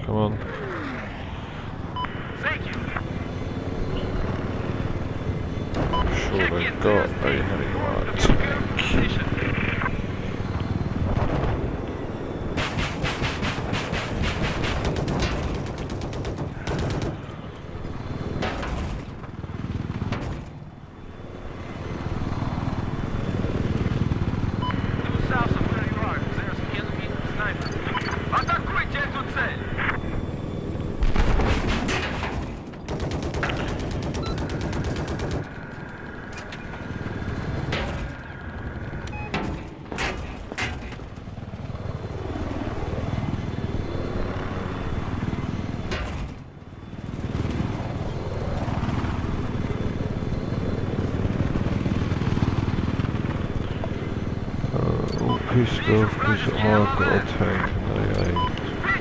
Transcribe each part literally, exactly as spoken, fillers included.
Come on. Thank you. I'm sure they've got a heavy tank. Pissed off because I've got a tank and they ain't.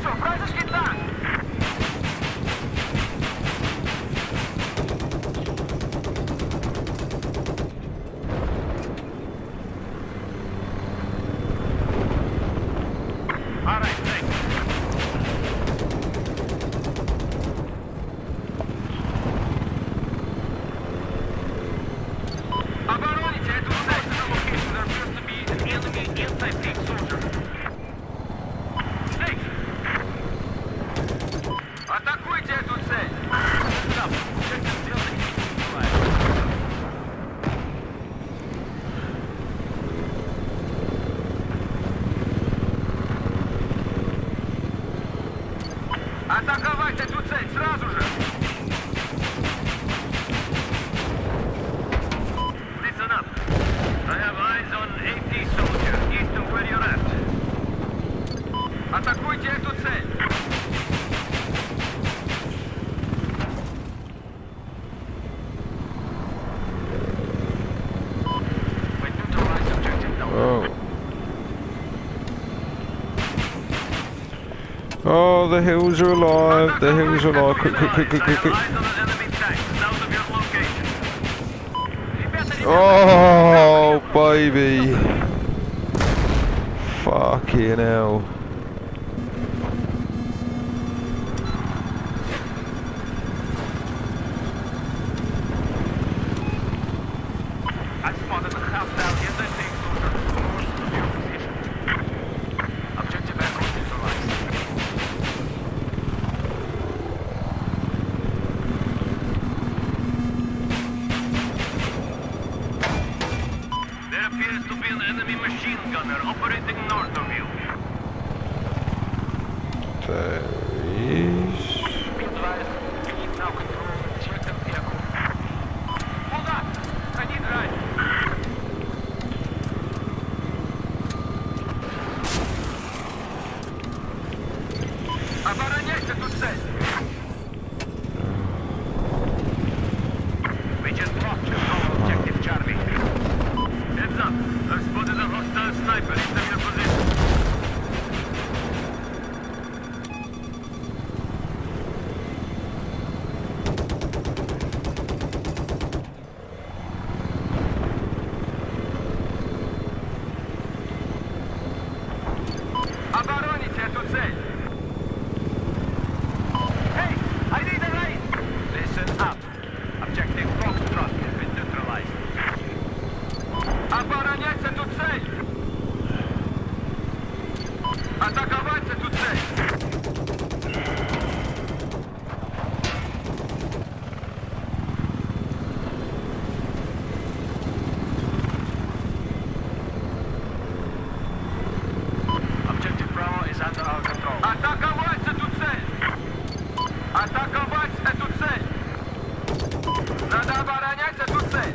Атаковать эту цель сразу же! Listen up. I have eyes on eighty soldiers east of where you're at. Атакуйте эту цель! Oh. Oh, the hills are alive, the hills are alive, quick, quick, quick, quick, quick, quick. Oh, baby. Fucking hell. I spotted the house down here, they think objective aircraft neutralized. There appears to be an enemy machine gunner operating north of you. There he is. Be advised, we need now control objective vehicle. Hold on! I need right. Обороняйте тут цель! We just lost control objective Charlie. Heads up! I've spotted a hostile sniper east of your position. Обороните эту цель! Hey! I need a raid! Listen up! Objective Foxtrot has been neutralized. Оборонять эту цель! Атаковать эту цель! Objective Bravo is under our control. Атаковать эту цель! Атаковать эту цель! Надо оборонять эту цель!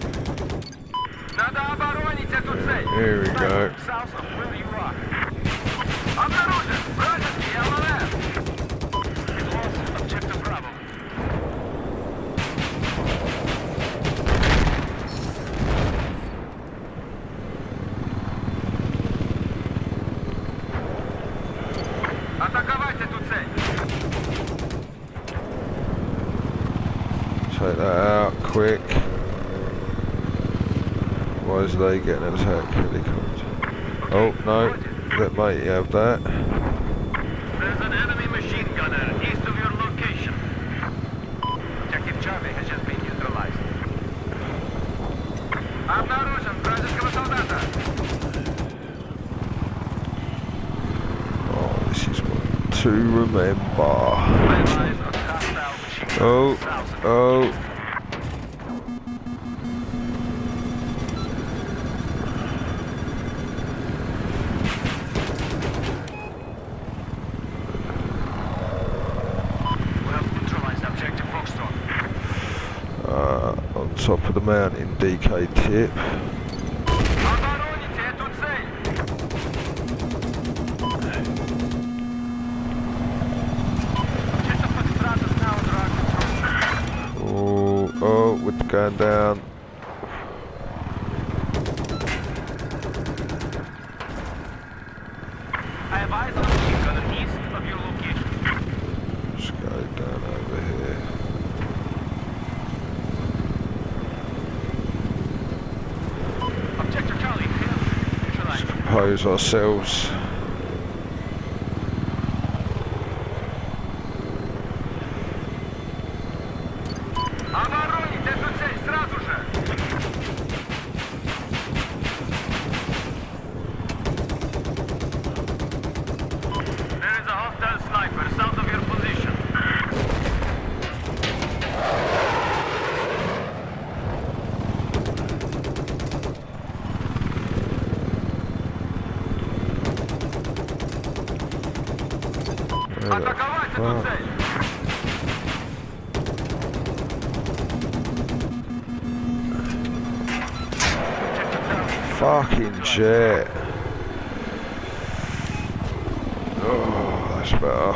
Надо оборонить эту цель! Here we go. South of where you are. Обнаружен! Вражеский эл эл эм! We lost objective Bravo. Атаковать эту цель! Take that out, quick. Why is they getting an attack helicopter? Oh, no. Let mate have that. There's an enemy machine gun Обнаружен вражеского солдата. Oh, this is one to remember. Advise on hostile machine Oh, guns. oh. We have neutralized objective Foxtrot. Uh, on top of the mountain, D K tip. Обороните эту цель. Чисто подстрата now under control. Oh, oh, we're going down. I advise on a machine gunner east of your location. Let's go down over here. Objective Charlie, here. Neutralized. Compose ourselves. Оборонить эту цель сразу же! There is a hostile sniper south of your position. Атаковать эту цель! Fucking shit. Oh, that's better.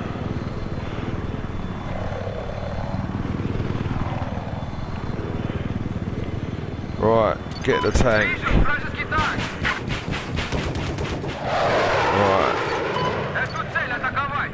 Right, get the tank. Вижу вражеский танк! Right, Эту цель атаковать!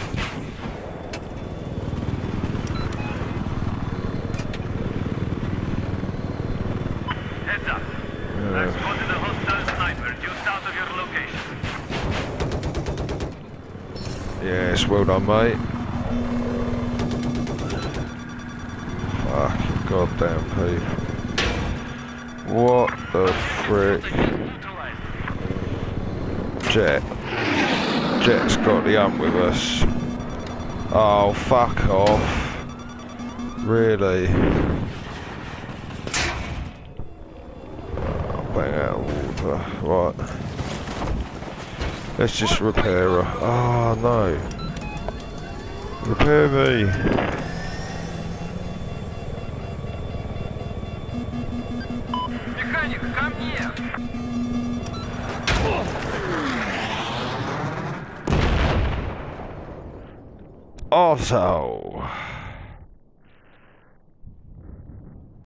Heads up. I've spotted a hostile sniper due south of your location. yes, well done, mate. Fucking goddamn people. What the frick? Neutralized. Jet. Jet's got the hump with us. Oh, fuck off. Really? Oh, bang out of water. Right. Let's just repair her. Oh, no. Repair me. Механик, ко мне! Otto.